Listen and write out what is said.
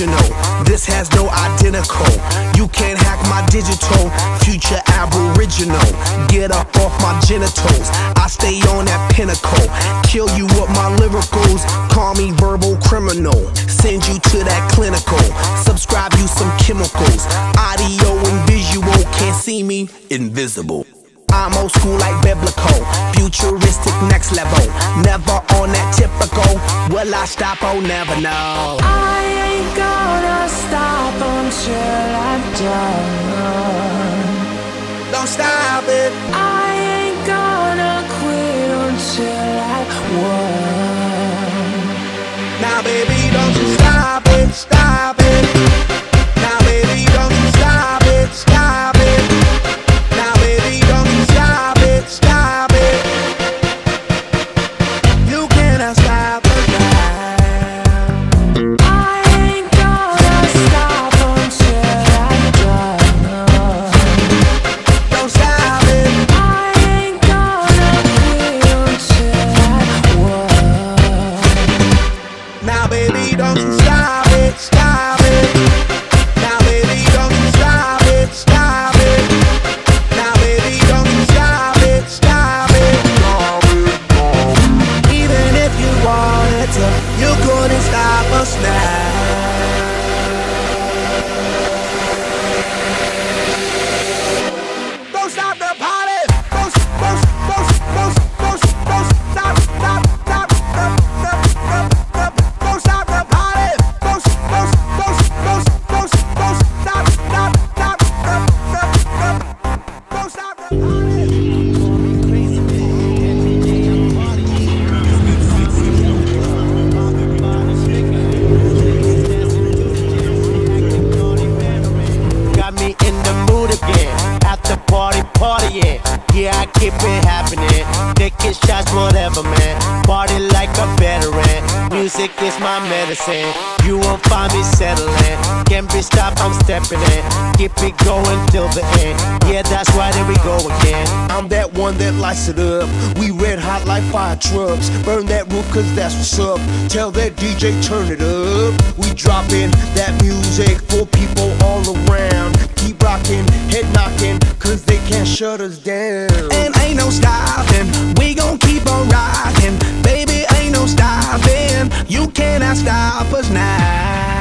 original. This has no identical. You can't hack my digital. Future aboriginal. Get up off my genitals. I stay on that pinnacle. Kill you with my lyricals. Call me verbal criminal. Send you to that clinical. Subscribe you some chemicals. Audio and visual. Can't see me, invisible. I'm old school like biblical, futuristic next level. Never on that typical. Will I stop? Oh, never know. I ain't gonna stop until I'm done. Don't stop it. I ain't gonna quit until I won. Now baby, don't you stop it, stop it. Now baby, don't you stop it, stop it. Now baby, don't you stop it, stop it. You cannot stop it now. I ain't gonna stop until I'm done. Don't stop it. I ain't gonna quit until I won. Now baby, don't you stop it, stop it. Now baby, don't you stop it, stop it. Now baby, don't you stop it, stop it. Even if you wanted to, you couldn't stop us now. Don't stop the party. Don't stop, stop, stop, stop, don't stop the party. Don't stop, stop, stop, don't stop the Got me in the mood again. After partying. Yeah, I keep it happening. Taking shots, whatever, man. Party like a veteran. Music is my medicine. You won't find me settling. Can't be stopped, I'm stepping in. Keep it going till the end. Yeah, that's right, there we go again. I'm that one that lights it up. We red hot like fire trucks. Burn that roof cause that's what's up. Tell that DJ turn it up. We dropping that music for people all around. Keep rocking, head knocking, cause they can't shut us down. And ain't no stopping, we gon' keep on rocking. Baby, ain't no stopping, you cannot stop us now.